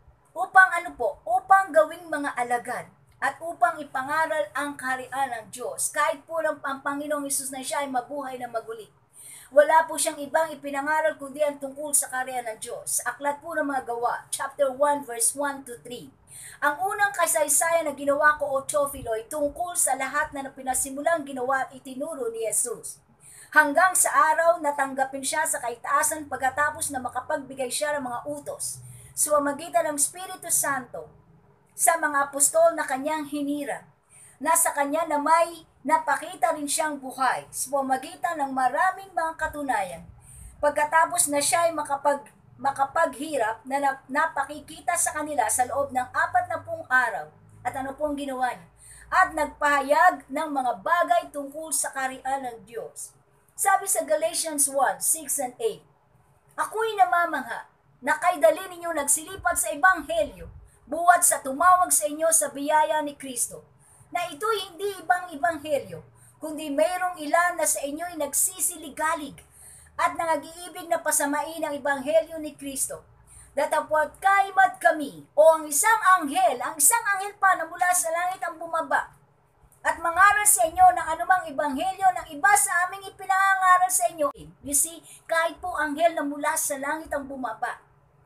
gawing mga alagad. At upang ipangaral ang kaharian ng Diyos. Kahit po ang Panginoong Hesus na siya ay mabuhay na maguli. Wala po siyang ibang ipinangaral kundi ang tungkol sa kaharian ng Diyos. Aklat po ng mga gawa, chapter 1, verse 1 to 3. Ang unang kasaysayan na ginawa ko, O Teofilo, ay tungkol sa lahat na pinasimulang ginawa at itinuro ni Jesus. Hanggang sa araw natanggapin siya sa kaitaasan pagkatapos na makapagbigay siya ng mga utos sa pamamagitan ng Espiritu Santo sa mga apostol na kanyang hinira, na sa kanya na may napakita rin siyang buhay sa pamamagitan ng maraming mga katunayan. Pagkatapos na siya ay makapaghirap na napakikita sa kanila sa loob ng 40 araw. At ano pong ginawa niya? At nagpahayag ng mga bagay tungkol sa kaharian ng Diyos. Sabi sa Galatians 1:6 and 8, ako'y namamangha na kay dali ninyo nagsilipat sa Ebanghelyo, buwat sa tumawag sa inyo sa biyaya ni Kristo, na ito'y hindi ibang ebanghelyo, kundi mayroong ilan na sa inyo'y nagsisiligalig at nangag-iibig na pasamain ang ebanghelyo ni Kristo. Datapwat kaimat kami, o ang isang anghel pa na mula sa langit ang bumaba, at mangaral sa inyo ng anumang ebanghelyo ng iba sa aming ipinangaral sa inyo. You see, kahit po anghel na mula sa langit ang bumaba,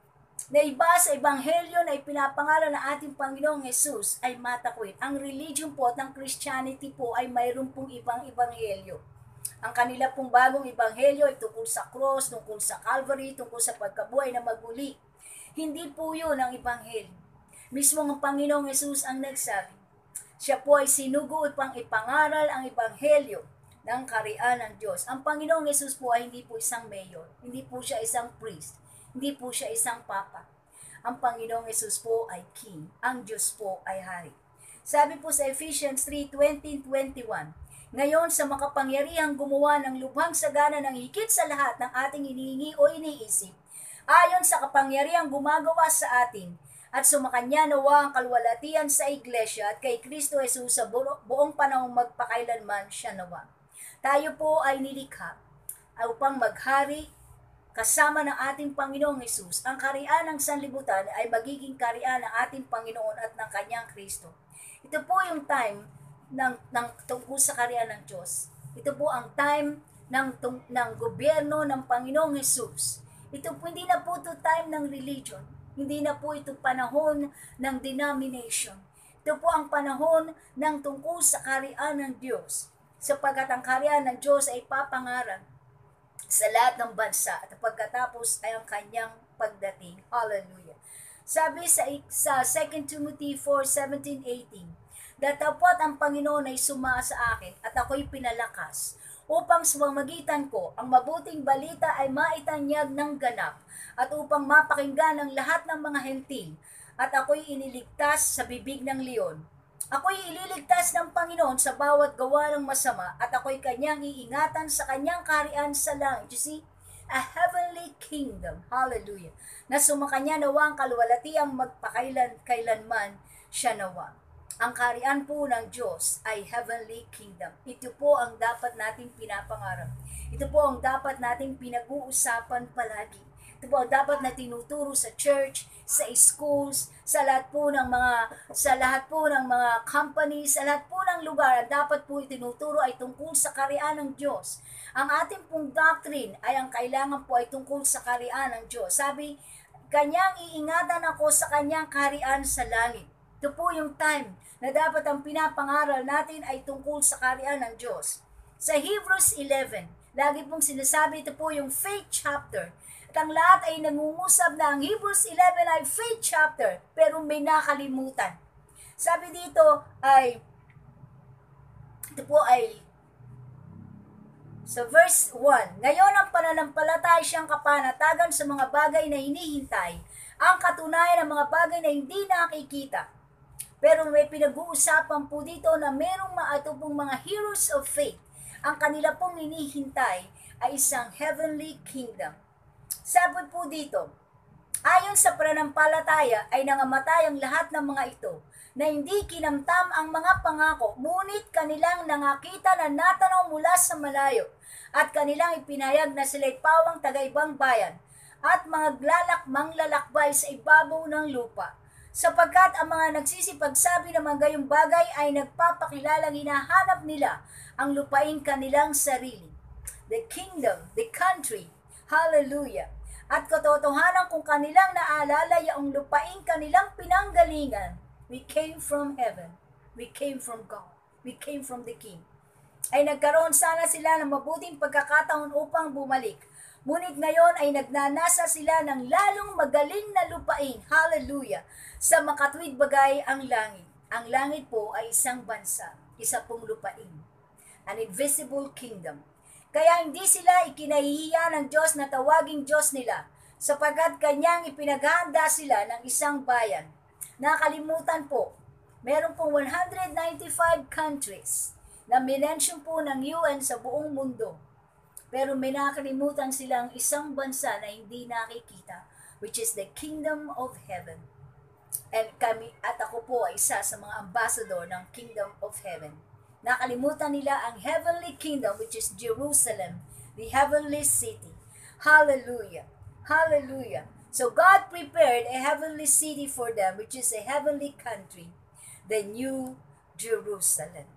na iba sa ebanghelyo na ipinapangalan ng ating Panginoong Hesus ay matakwid. Ang religion po at ng Christianity po ay mayroon pong ibang ebanghelyo. Ang kanila pong bagong ebanghelyo ay tungkol sa cross, tungkol sa Calvary, tungkol sa pagkabuhay na maguli. Hindi po yun ang ebanghelyo. Mismo ang Panginoong Hesus ang nagsabi. Siya po ay sinugo upang ipangaral ang ebanghelyo ng kaharian ng Diyos. Ang Panginoong Hesus po ay hindi po isang mayor, hindi po siya isang priest, hindi po siya isang papa. Ang Panginoong Hesus po ay king. Ang Diyos po ay hari. Sabi po sa Ephesians 3:20-21, ngayon sa makapangyarihang gumawa ng lubhang sagana ng higit sa lahat ng ating inihingi o iniisip, ayon sa kapangyarihang gumagawa sa atin, at sumakanya nawa ang kalwalatian sa iglesia at kay Kristo Jesus sa buong panahong magpakailanman siya nawa. Tayo po ay nilikha upang maghari kasama ng ating Panginoong Hesus, ang kaharian ng sanlibutan ay magiging kaharian ng ating Panginoon at ng kanyang Kristo. Ito po yung time ng tungkol sa kaharian ng Diyos. Ito po ang time ng gobyerno ng Panginoong Hesus. Ito po, hindi na po ito time ng religion. Hindi na po ito panahon ng denomination. Ito po ang panahon ng tungkol sa kaharian ng Diyos. Sapagkat ang kaharian ng Diyos ay papangaral sa lahat ng bansa at pagkatapos ay ang kanyang pagdating. Hallelujah. Sabi sa 2 Timothy 4:17-18, datapot ang Panginoon ay suma sa akin at ako'y pinalakas upang sa pamamagitan ko ang mabuting balita ay maitanyag ng ganap at upang mapakinggan ng lahat ng mga hentil at ako'y iniligtas sa bibig ng leon. Ako'y ililigtas ng Panginoon sa bawat gawa ng masama at ako'y kanyang iingatan sa kanyang kaharian sa langit. You see? A heavenly kingdom. Hallelujah. Na sumakanya nawa ang kaluwalhatiang magpakailanman siya nawa. Ang kaharian po ng Diyos ay heavenly kingdom. Ito po ang dapat nating pinapangarap. Ito po ang dapat nating pinag-uusapan palagi. Ito po ang dapat na tinuturo sa church, sa schools, sa lahat po ng mga companies, sa lahat po ng lugar. Dapat po itinuturo ay tungkol sa kaharian ng Diyos. Ang ating pong doctrine ay ang kailangan po ay tungkol sa kaharian ng Diyos. Sabi, kanyang iingatan ako sa kanyang kaharian sa langit. Ito po yung time na dapat ang pinapangaral natin ay tungkol sa kaharian ng Diyos. Sa Hebrews 11, lagi pong sinasabi, ito po yung faith chapter. At ang lahat ay nangungusap na ang Hebrews 11 ay faith chapter, pero may nakalimutan. Sabi dito ito po ay sa verse 1, ngayon ang pananampalataya siyang kapanatagan sa mga bagay na hinihintay, ang katunayan ng mga bagay na hindi nakikita. Pero may pinag-uusapan po dito na merong pong mga heroes of faith. Ang kanila pong hinihintay ay isang heavenly kingdom. Sabi po dito, ayon sa pananampalataya ay nangamatay ang lahat ng mga ito na hindi kinamtam ang mga pangako, ngunit kanilang nangakita na natanaw mula sa malayo at kanilang ipinayag na sila'y pawang taga-ibang bayan at mga manglalakbay sa ibabaw ng lupa. Sapagkat ang mga nagsisipagsabi ng mga gayong bagay ay nagpapakilalang hinahanap nila ang lupain kanilang sarili. The kingdom, the country, hallelujah. At katotohanan kung kanilang naalala yung lupain kanilang pinanggalingan, we came from heaven, we came from God, we came from the King. Ay nagkaroon sana sila ng mabuting pagkakataon upang bumalik. Ngunit ngayon ay nagnanasa sila ng lalong magaling na lupain, hallelujah, sa makatwid bagay ang langit. Ang langit po ay isang bansa, isa pong lupain, an invisible kingdom. Kaya hindi sila ikinahihiya ng Diyos na tawaging Diyos nila, sapagkat kanyang ipinaghahanda sila ng isang bayan. Nakalimutan po, meron pong 195 countries na minention po ng UN sa buong mundo. Pero may nakalimutan silang isang bansa na hindi nakikita, which is the kingdom of heaven. And ako po ay isa sa mga ambassador ng kingdom of heaven. Nakalimutan nila ang heavenly kingdom, which is Jerusalem, the heavenly city. Hallelujah. Hallelujah. So God prepared a heavenly city for them, which is a heavenly country, the New Jerusalem.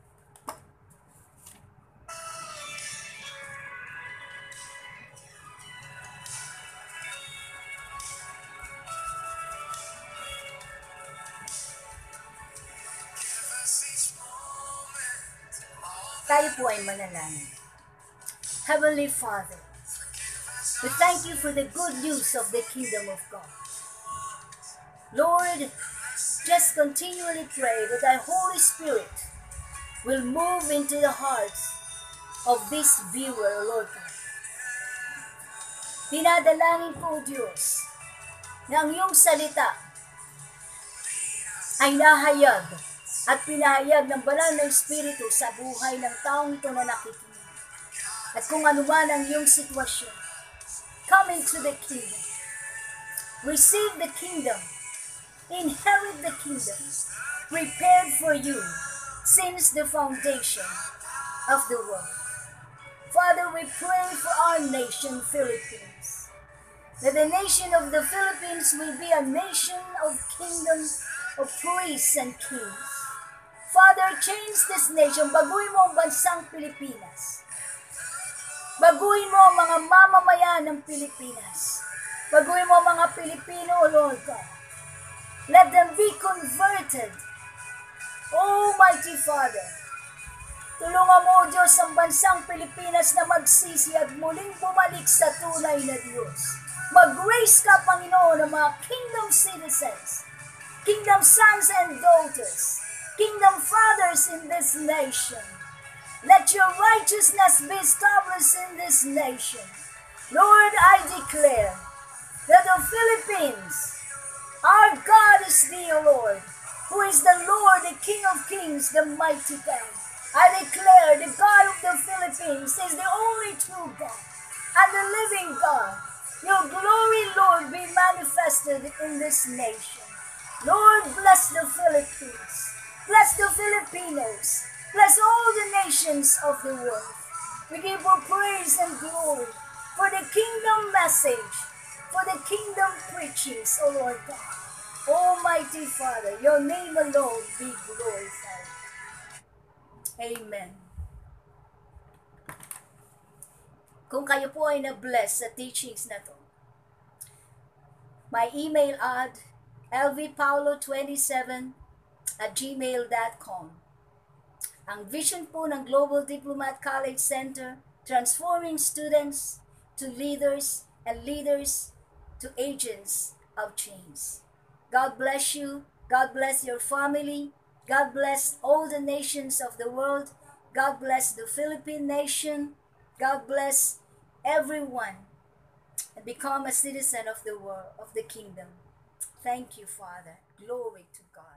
Tayo po ay manalangin. Heavenly Father, we thank you for the good news of the kingdom of God. Lord, just continually pray that thy Holy Spirit will move into the hearts of this viewer, Lord God. Dinadalangin ko, O Diyos, na ang iyong salita ay nahayag at pinahayag ng banal na Espiritu sa buhay ng taong ito na nakikinig. At kung ano man ang iyong sitwasyon, come into the kingdom. Receive the kingdom. Inherit the kingdom prepared for you since the foundation of the world. Father, we pray for our nation, Philippines. That the nation of the Philippines will be a nation of kingdom of priests and kings. Father, change this nation. Baguhin mo ang bansang Pilipinas. Baguhin mo ang mga mamamayan ng Pilipinas. Baguhin mo ang mga Pilipino, O Lord God. Let them be converted. Almighty Father, tulungan mo, O Diyos, ang bansang Pilipinas na magsisi at muling bumalik sa tunay na Diyos. Mag-raise ka, Panginoon, ng mga kingdom citizens, kingdom sons and daughters, kingdom fathers in this nation. Let your righteousness be established in this nation. Lord, I declare that the Philippines, our God is thee, O Lord, who is the Lord, the King of kings, the mighty God. I declare the God of the Philippines is the only true God and the living God. Your glory, Lord, be manifested in this nation. Lord, bless the Philippines. Bless the Filipinos. Bless all the nations of the world. We give you praise and glory for the kingdom message, for the kingdom preachings, O Lord God. Almighty Father, your name alone be glorified. Amen. Kung kayo po ay na-bless sa teachings na to, my email ad lvpaulo27@gmail.com. Ang vision po ng Global Diplomat College Center, transforming students to leaders and leaders to agents of change. God bless you. God bless your family. God bless all the nations of the world. God bless the Philippine nation. God bless everyone, and become a citizen of the world, of the kingdom. Thank you, Father. Glory to God.